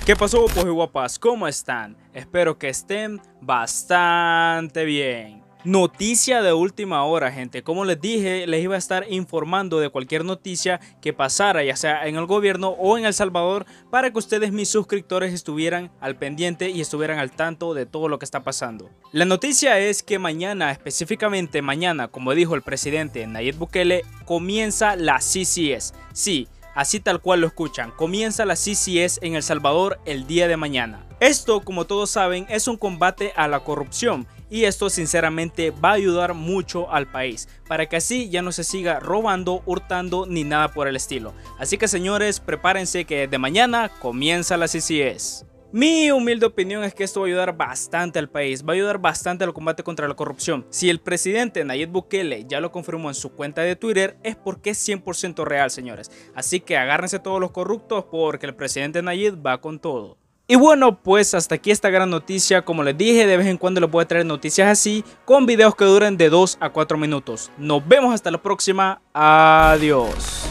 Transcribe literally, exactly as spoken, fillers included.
¿Qué pasó, guapos y guapas? ¿Cómo están? Espero que estén bastante bien. Noticia de última hora, gente. Como les dije, les iba a estar informando de cualquier noticia que pasara, ya sea en el gobierno o en El Salvador, para que ustedes, mis suscriptores, estuvieran al pendiente y estuvieran al tanto de todo lo que está pasando. La noticia es que mañana, específicamente mañana, como dijo el presidente Nayib Bukele, comienza la C C S. Sí, así tal cual lo escuchan, comienza la C C S en El Salvador el día de mañana. Esto, como todos saben, es un combate a la corrupción y esto sinceramente va a ayudar mucho al país para que así ya no se siga robando, hurtando ni nada por el estilo. Así que, señores, prepárense que de mañana comienza la C C S. Mi humilde opinión es que esto va a ayudar bastante al país, va a ayudar bastante al combate contra la corrupción. Si el presidente Nayib Bukele ya lo confirmó en su cuenta de Twitter, es porque es cien por ciento real, señores. Así que agárrense todos los corruptos porque el presidente Nayib va con todo. Y bueno, pues hasta aquí esta gran noticia. Como les dije, de vez en cuando les voy a traer noticias así, con videos que duren de dos a cuatro minutos. Nos vemos hasta la próxima. Adiós.